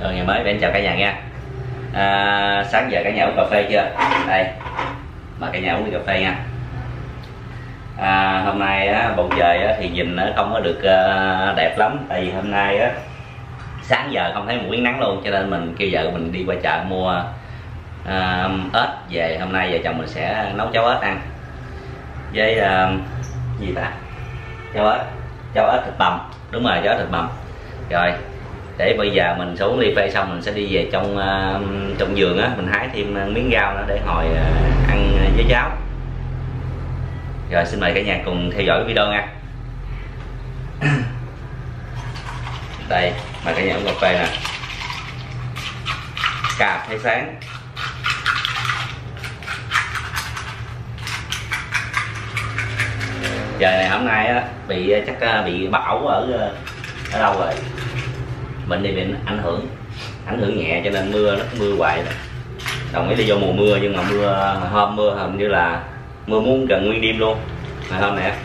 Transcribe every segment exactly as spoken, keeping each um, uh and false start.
Rồi ngày mới bên chào cả nhà nha. À, sáng giờ cả nhà uống cà phê chưa? Đây, mời cả nhà uống cà phê nha. À, hôm nay á, bầu trời á, thì nhìn nó không có được uh, đẹp lắm, tại vì hôm nay á, sáng giờ không thấy một miếng nắng luôn, cho nên mình kêu vợ mình đi qua chợ mua uh, ếch về. Hôm nay vợ chồng mình sẽ nấu cháo ếch ăn với uh, gì ta? Cháo ếch, cháo ếch thịt bằm, đúng rồi, cháo ếch thịt bằm. Rồi để bây giờ mình xuống ly phê xong mình sẽ đi về trong uh, trong vườn á, mình hái thêm miếng rau nữa để hồi uh, ăn với cháo. Rồi xin mời cả nhà cùng theo dõi video nha. Đây, mời cả nhà uống cà phê nè. Cà phê sáng. Trời này hôm nay á, bị chắc bị bão ở ở đâu rồi. Mình thì bị ảnh hưởng ảnh hưởng nhẹ cho nên mưa nó mưa hoài đó. Đồng ý đi vô mùa mưa nhưng mà mưa hôm mưa hình như là mưa muốn gần nguyên đêm luôn. Ngày hôm nè,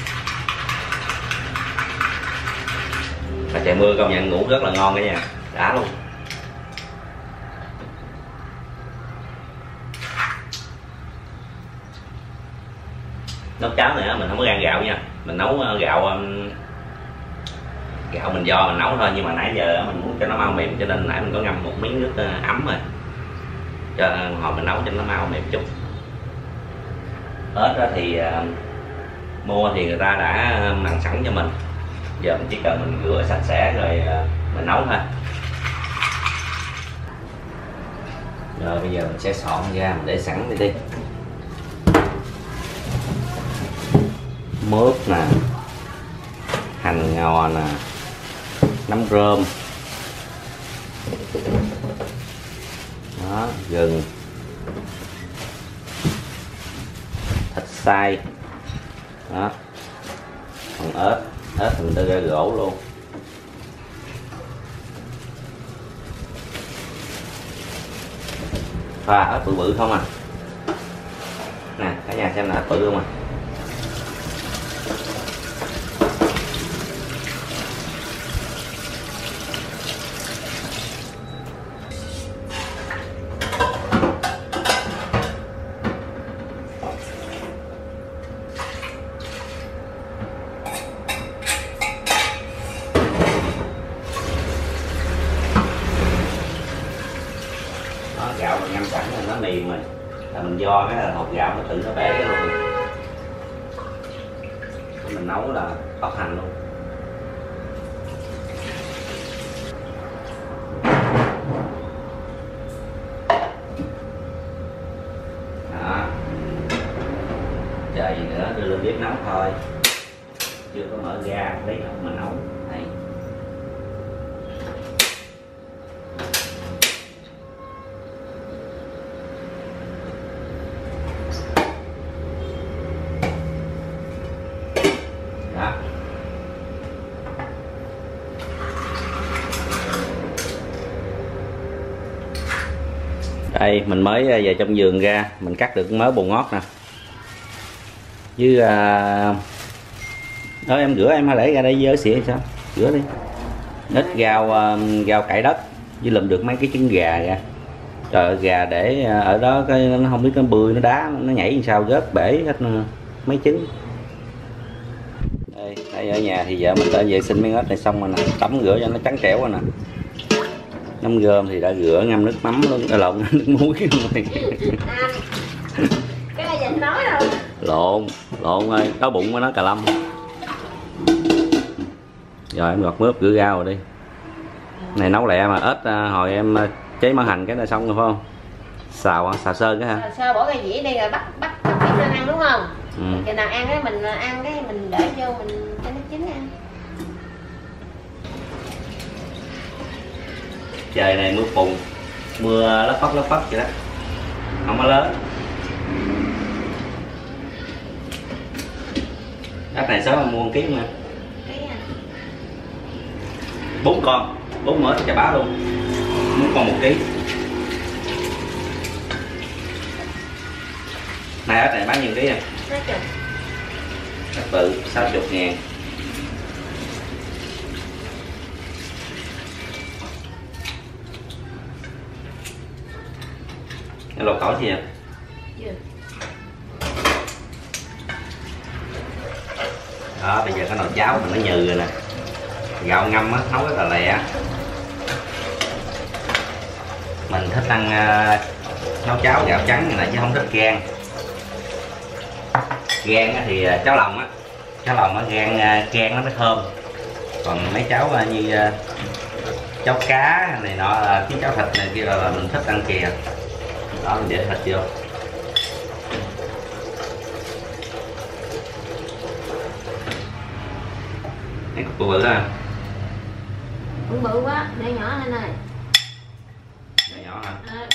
mà trời mưa công nhận ngủ rất là ngon cả nhà, đã luôn. Nấu cháo này mình không có rang gạo nha, mình nấu gạo gạo mình do mình nấu thôi, nhưng mà nãy giờ mình muốn cho nó mau mềm cho nên nãy mình có ngâm một miếng nước ấm rồi, cho hồi mình nấu cho nó mau mềm chút. Ếch đó thì uh, mua thì người ta đã mặn sẵn cho mình, giờ mình chỉ cần mình rửa sạch sẽ rồi uh, mình nấu thôi. Rồi bây giờ mình sẽ soạn ra, mình để sẵn đi đi. Mướp nè, hành ngò nè, nấm rơm đó, gừng, thịt xay đó, còn ếch ếch mình đưa ra gỗ luôn. Pha ếch bự bự không à nè, cả nhà xem là ếch bự không à. Gạo mình ngâm sẵn rồi nó mềm rồi, là mình do cái hột gạo nó tự nó bể cái luôn. Mình nấu là bóc hành luôn. Đó, chờ gì nữa, đưa lên bếp nấu thôi, chưa có mở ra lấy không mà nấu. Đây. Đây mình mới về trong vườn ra, mình cắt được mớ bồ ngót nè, với à... đó em rửa em hay để ra đây với xỉa sao, rửa đi. Ít rau rau cải đất với lùm được mấy cái trứng gà ra. Trời ơi, gà để ở đó cái nó không biết nó bươi nó đá nó nhảy làm sao rớt bể hết mấy trứng. Đây, đây ở nhà thì vợ mình đã vệ sinh miếng ếch này xong rồi nè, tắm rửa cho nó trắng trẻo rồi nè. Nấm rơm thì đã rửa ngâm nước mắm luôn, à, lộn nước muối luôn rồi. Cái này dành nói rồi. Lộn, lộn ơi, có bụng mới nói cà lâm. Rồi em gọt mướp rửa rau rồi đi. Này nấu lẹ mà ếch hồi em chế mỡ hành cái là xong rồi phải không? Xào xào sơ cái ha. Xào sơ bỏ cái dĩa đi rồi bắt bắt biết lên ăn đúng không? Ừ. Chừng nào ăn cái mình ăn cái mình để vô mình cho nó chín ăn. Trời này mưa phùn, mưa lất phất lất phất vậy đó, không có lớn. Ếch này sớm mua một ký mà. Bốn con, bốn mớ chà bá luôn, bốn con một ký. Này ếch này bán nhiêu ký à? Ếch bự sáu mươi ngàn. Cái lột tỏi chưa? Chưa. Đó, bây giờ cái nồi cháo mình nó nhừ rồi nè. Gạo ngâm á, nấu rất là lẹ. Mình thích ăn uh, nấu cháo gạo trắng này chứ không thích gan. Gan thì uh, cháo lòng á, cháo lòng á gan uh, gan nó mới thơm. Còn mấy cháo uh, như uh, cháo cá này nọ, uh, cái cháo thịt này kia là, là mình thích ăn kìa. Đó, mình để thịt vô. Này cục bự á. Cũng bự quá, để nhỏ lên này. Để nhỏ hả? Ờ,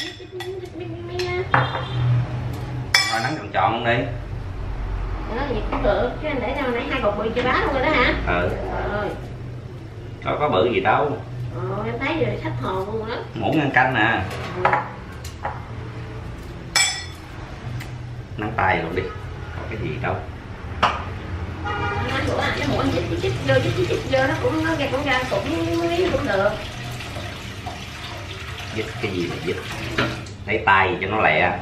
thôi nắng chọn chọn đi. Đó, vậy cũng được, chứ anh để đâu nãy hai cục bự chưa bá luôn rồi đó hả? Ừ. Rồi. Có có bự gì đâu. Ờ, em thấy rồi sắp hồn luôn đó. Muỗng ăn canh nè. Ừ. Nắng tay luôn đi. Có cái gì đâu. Nó bữa ăn cái muỗng chích chích chích vô chích chích chích vô nó cũng nó ra cũng ra cũng cũng được. Dít cái gì mà dít. Lấy tay cho nó lẹ.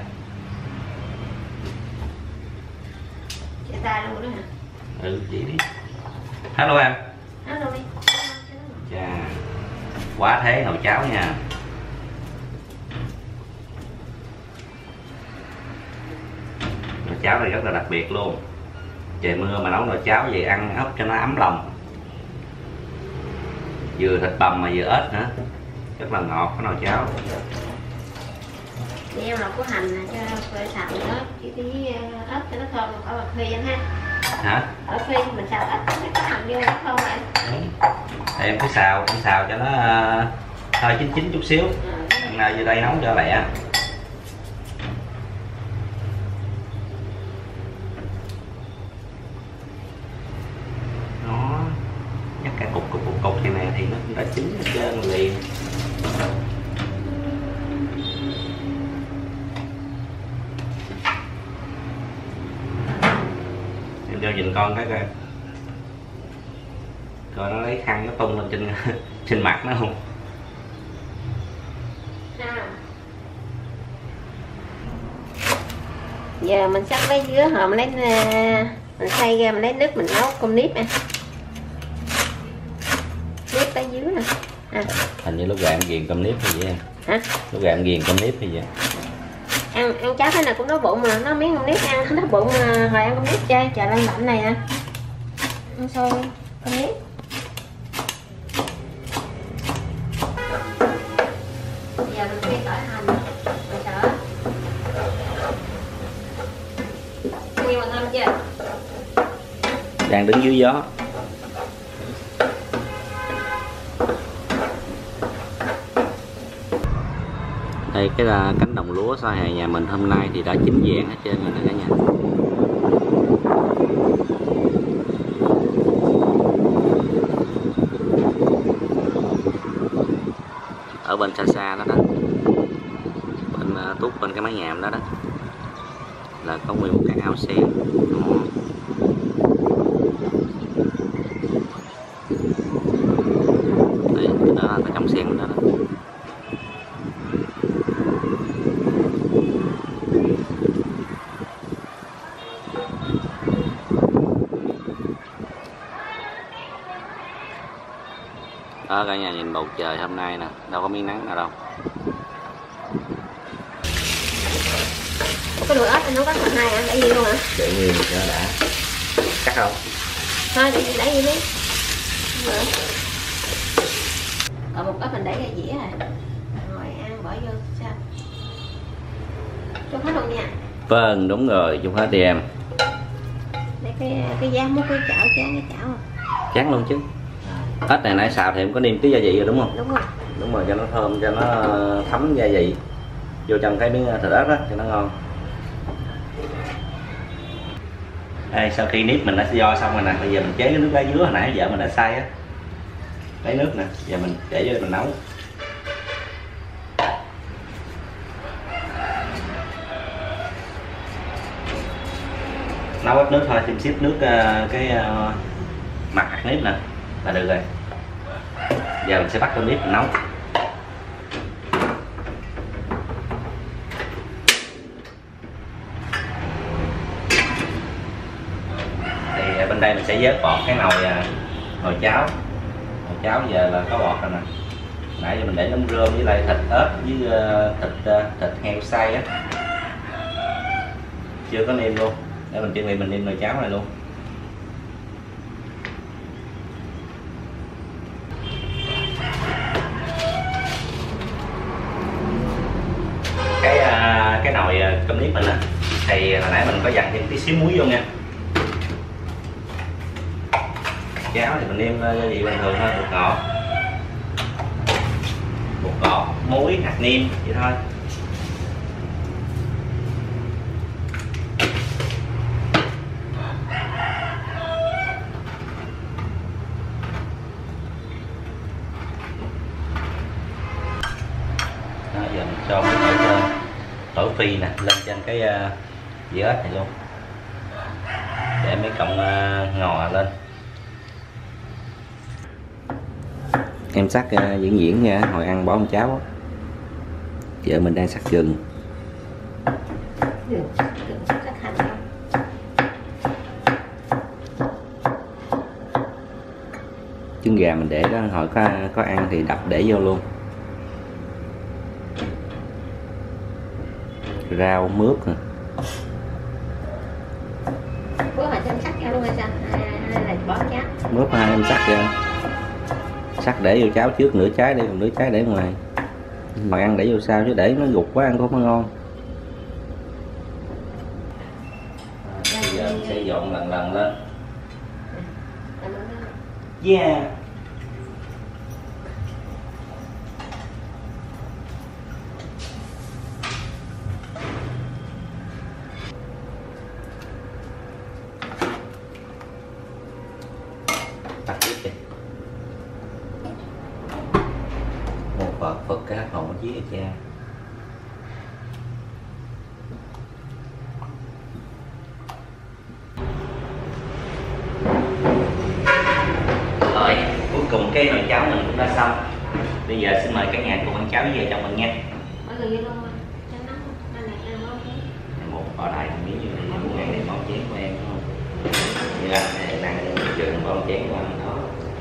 Chạy tay luôn đó hả? Ừ, chỉ đi. Hết luôn em. Hết luôn đi. Chà. Quá thế nồi cháo nha. Nồi cháo này rất là đặc biệt luôn. Trời mưa mà nấu nồi cháo vậy ăn ốc cho nó ấm lòng. Vừa thịt bằm mà vừa ếch nữa. Rất là ngọt cái nồi cháo. Đeo lọc của hành nè cho phải xào nữa, chỉ tí ớt cho nó thơm khỏi bạc phi anh ha. Hả? Ở phi mình xào ớt cái hành vô nó thơm vậy. Thì em cứ xào, em xào cho nó uh, hơi chín chín chút xíu. Ăn nào vô đây nấu cho lẹ. Nó nhắc cả cục cục cục cục như này thì nó cũng đã chín hết trơn liền. Em cho nhìn con cái coi. Coi nó lấy khăn nó tung lên trên trên mặt nó không? À. Giờ mình sắp lấy dứa hồi mình lấy mình xay ra mình lấy nước mình nấu cơm nếp nè. Nếp lấy dứa nè. À. Hình như lúc gà em ghiền cơm nếp hay vậy. Hả? Lúc gà em ghiền cơm nếp hay vậy. Ăn ăn cháo thế nào cũng đói bụng mà nó miếng cơm nếp ăn đói bụng mà hồi ăn cơm nếp chơi trời lạnh lạnh này nè. Ăn xôi cơm nếp. Giờ mình phi tỏi hành rồi sợ. Nhiều mà thơm chưa? Đang đứng dưới gió. Đây cái là cánh đồng lúa sau hè nhà mình hôm nay thì đã chín vàng hết trơn rồi nè cả nhà. Ở bên xa xa đó đó, bên uh, tuốt bên cái mái nhà đó đó là có nguyên một cái ao sen. Đây, đó là cái trong sen đó đó. Đó cả nhà nhìn bầu trời hôm nay nè, đâu có miếng nắng nào đâu. Cái đùi ớt anh nấu có phần hai hả? Để gì luôn hả? Để nguyên cho nó đã. Cắt không? Thôi để để gì đi. Còn một ớt mình để ra dĩa rồi. Rồi ăn bỏ vô sao? Cho hết luôn nha. Vâng đúng rồi, chung hết đi em. Để cái cái giá múc cái chảo chán cái chảo rồi. Chán luôn chứ. Ếch này nãy xào thì em có nêm tí gia vị rồi đúng không? Đúng rồi. Đúng rồi, cho nó thơm, cho nó thấm gia vị vô trong cái miếng thịt ếch đó cho nó ngon. Đây, sau khi nếp mình đã do xong rồi nè, bây giờ mình chế cái nước lá dứa hồi nãy vợ mình đã xay á, lấy nước nè, giờ mình để vô mình nấu. Nấu ít nước thôi, thêm xíp nước uh, cái uh, mặt hạt nếp nè là được rồi. Giờ mình sẽ bắt con nếp mình nấu. sẽ vớt bọt cái nồi nồi cháo. Nồi cháo giờ là có bọt rồi nè. Nãy giờ mình để nấm rơm với lại thịt ớt với thịt thịt heo xay á, chưa có nêm luôn, để mình chuẩn bị mình nêm nồi cháo này luôn. Cái cái nồi cơm nếp mình á thì hồi nãy mình có dặn thêm tí xíu muối vô nha. Cháo thì mình nêm gia vị bình thường thôi, bột ngọt, bột ngọt, muối, hạt nêm vậy thôi. Đó, giờ mình cho cái tỏi tỏi phi nè lên trên cái uh, dĩa ếch này luôn, để mấy cọng uh, ngò lên. Em sắc uh, diễn diễn nha, hồi ăn bỏ con cháo. Vợ mình đang sắc gừng. Gừng, gừng sắc hành đâu. Trứng gà mình để đó, hồi có có ăn thì đập để vô luôn. Rau mướp nè. Bữa hồi cho em sắc ra luôn hay sao? Hay là bỏ cháo? Mướp hai em sắc ra. Sắc để vô cháo trước nửa trái, để còn nửa trái để ngoài. Mà ăn để vô sao chứ để nó gục quá ăn cũng không ngon. Bây giờ mình sẽ dọn lần lần lên. Yeah. Tắt tiếp đi. Một vợt Phật cá hồn với cha. Rồi, cuối cùng cái nồi cháo mình cũng đã xong. Bây giờ xin mời cả nhà cùng ăn cháo với vợ chồng mình nha. Mọi người vô luôn. Cho nó này này ăn món chén. Một bò đại miếng như này muốn ăn này món chén của em đúng không? Như là đang chừng món chén của anh đó.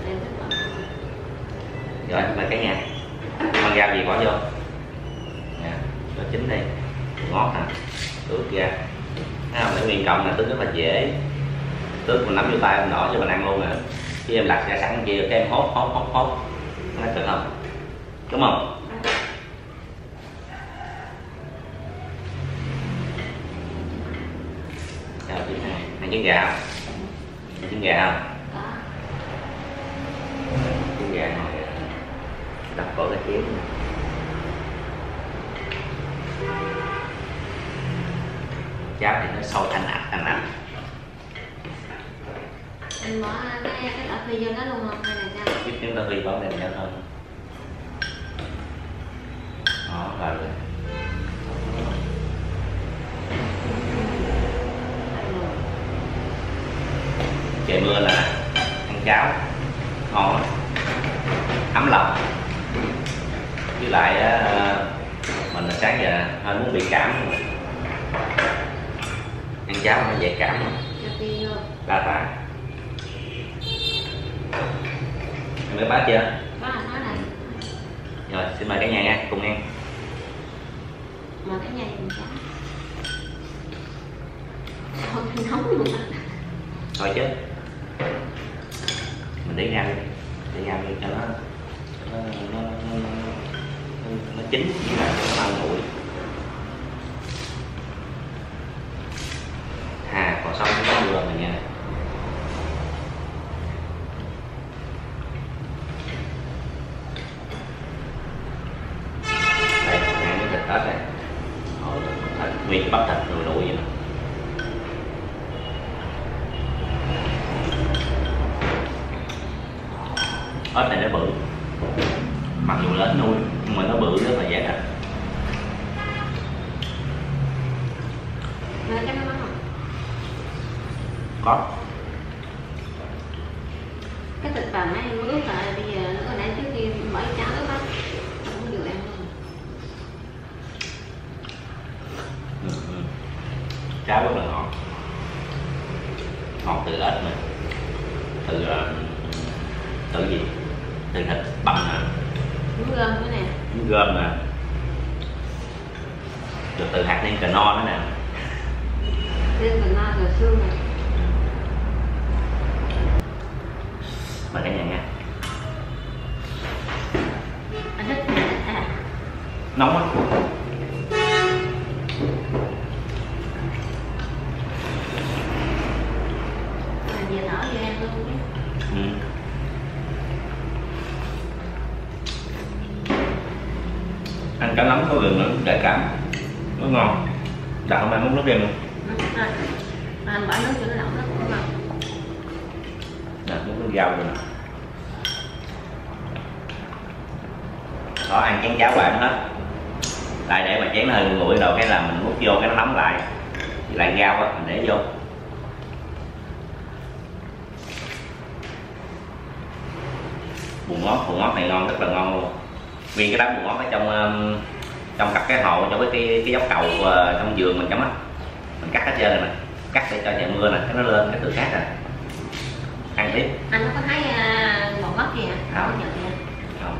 Rồi mời cả nhà. Con rau gì bỏ vô. Nè, cho chín đi. Ngót nè, tước ra. Thấy không? Để nguyên cộng là tước rất là dễ. Tước mình nắm vô tay mình đỏ cho mình ăn luôn nữa. Chứ em lặt ra sẵn kia cái em hốt hốt hốt hốt. Nó được không? Đúng không? Chào chị này. Ăn trứng gà không? Ăn trứng gà không? Trứng gà ngon. Đập vào cái chén. Cháo thì nó sôi thanh ạch thanh ạch. Anh bỏ cái cái tỏi phi vô đó luôn không? Hay là sao? Biết nếu tỏi phi bỏ này nữa thôi. Đó, vào rồi. Trời mưa là ăn cháo ngon lắm, ấm lòng. Với lại mình là sáng giờ hơi muốn bị cảm, ăn cháo nó dễ cảm không? Đa tạ. Em có bát chưa? Có là có này. Rồi xin mời cả nhà nha, cùng ăn. Mời cả nhà dùng cháo. Sao cái nóng luôn á. Thôi chứ mình để rau để rau cho nó nó, nó, nó, nó, nó chín như là nó ăn nguội. À còn xong cái món rồi nha. Đây ăn cái thịt ớt này, thịt nguyên bắp thịt nùi nùi vậy nè. Ếch này nó bự, mặc dù là ếch nuôi nhưng mà nó bự rất là dễ ăn. Rồi cái nó mắm không? Có. Cái thịt bằm ấy em ướp lại bây giờ nó nãy trước khi bỏ cháo ướp á, không có vừa ăn luôn. Ừ, ừ. Cháo rất là ngọt, ngọt từ ếch mà. từ từ gì, từ thịt băm nè, Bún gom nữa nè, bún gom nè, rồi từ hạt nêm cà no nữa nè, nêm cà no rồi xương nè. Mời cả nhà nha. Anh thích thịt à? Nóng á. Giờ nở ra luôn. Ừ. Ăn cá nấm có gừng nữa để cảm, nó ngon. Đặt hôm nay múc nước đem luôn. À, anh bỏ nước cho nó lỏng nó cũng ngon. Đặt múc nước rau rồi nè. Đó, ăn chén cháo hoài hết. Lại để mà chén nó hơi nguội rồi cái là mình múc vô cái nó nóng lại. Lại rau á mình để vô. Bùn ngót, bùn ngót này ngon, rất là ngon luôn. Nguyên cái đám bùn ngót ở trong trong cặp cái hồ, trong cái cái, cái dốc cầu trong vườn mình chấm á, mình cắt hết trơn rồi nè, cắt để cho trời mưa nè, cái nó lên cái từ khác rồi. Ăn tiếp. Anh có thấy uh, bột mất gì hả? Không. Nhật gì Không.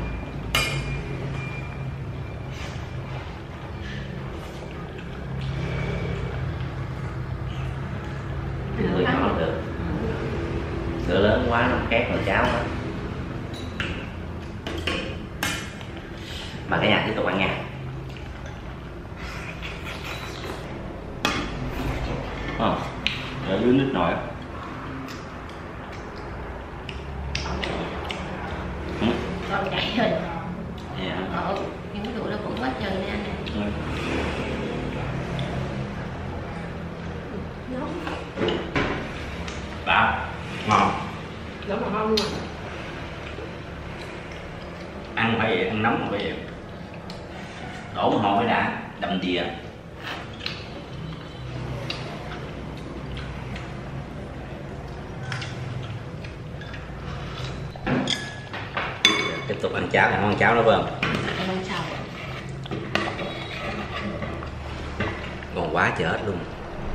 Người nhỏ được. Sữa lớn quá nó két nồi cháo đó. Mà cái nhà tiếp tục ăn nha. À, ở dưới nước nồi. Ừ. Còn chạy hình. Yeah. Ờ, những cái tụi nó cũng quá trời nha anh nè. Ừ. Nóng. Đã, ngon. Nóng mà ngon luôn. Ăn phải vậy, ăn nóng mà phải vậy. Đổ một hồi mới đã, đậm đìa. Tiếp tục ăn cháo, ăn cháo nữa phải không? Ăn sau. Còn quá trời hết luôn.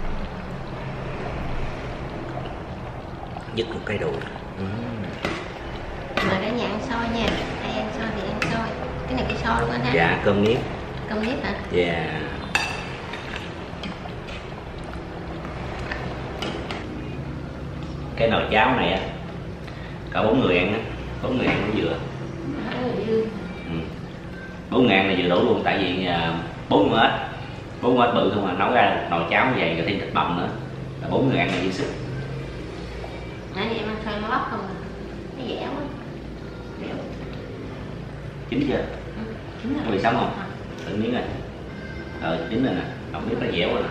Dứt một cái đồ. Uhm. Mời cả nhà ăn xôi nha. Ai ăn xôi thì ăn xôi. Cái này cái xôi luôn anh ha. Dạ, cơm nếp. Cơm nếp hả? Dạ. Cái nồi cháo này á, cả bốn người ăn á, bốn người ăn nó vừa. Ừ. Bốn ngàn là vừa đủ luôn, tại vì bốn mươi ếch, bốn ếch bự không mà nấu ra nồi cháo như vậy rồi thêm thịt bằm nữa, là bốn người ăn là dư sức. Nãy giờ em ăn xôi nó bắp không à? Nó dẻo quá. Dẻo. Chín chưa? Ừ, chín rồi. Có bị sống không? Thử miếng này. Ờ, chín rồi nè, không biết nó dẻo rồi nè.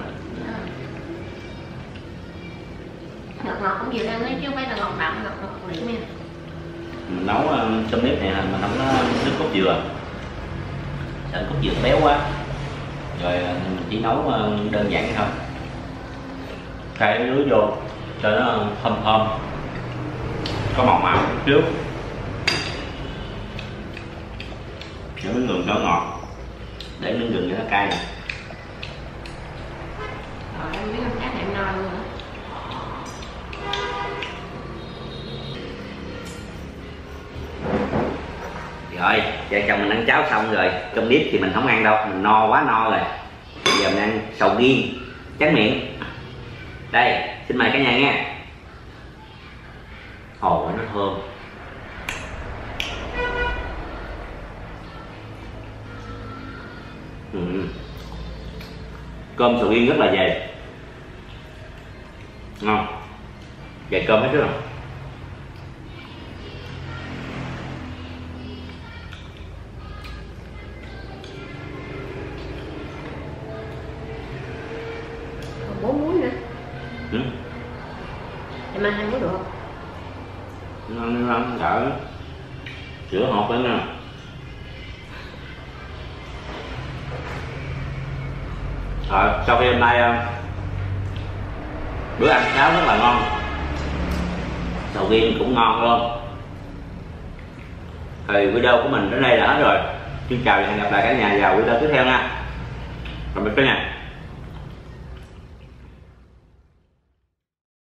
Ngọt ngọt cũng vừa ăn ấy chứ không phải là ngọt đậm, ngọt ngọt điểm nha. Mình nấu cơm nếp này mình nấu nước cốt dừa. Sợ cốt dừa béo quá. Rồi mình chỉ nấu đơn giản thôi. Khai cái nước vô cho nó thơm thơm, có màu màu trước, cho miếng gừng cho ngọt, để miếng gừng cho nó cay. Rồi em biết ăn cá này em no luôn nữa. Rồi, vợ chồng mình ăn cháo xong rồi, cơm nếp thì mình không ăn đâu, mình no quá no rồi. Bây giờ mình ăn sầu riêng tráng miệng. Đây, xin mời cả nhà nha. Ồ, nó thơm. Ừ. Cơm sầu riêng rất là dày, ngon, dày cơm hết rồi. Còn bốn muối nữa. Ừ. Em ăn hai muối được không? Ngon ngon đỡ sữa hột nữa nè. Rồi, sau khi hôm nay bữa ăn cháo rất là ngon, sầu riêng cũng ngon luôn, thì video của mình đến đây là hết rồi. Xin chào và hẹn gặp lại cả nhà vào video tiếp theo nha. Tạm biệt cả nhà.